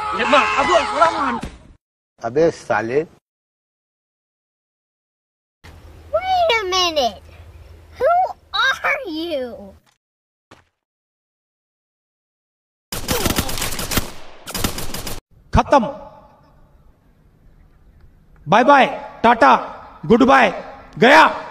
अबे साले Wait a minute. Who are you? खत्म bye bye tata goodbye गया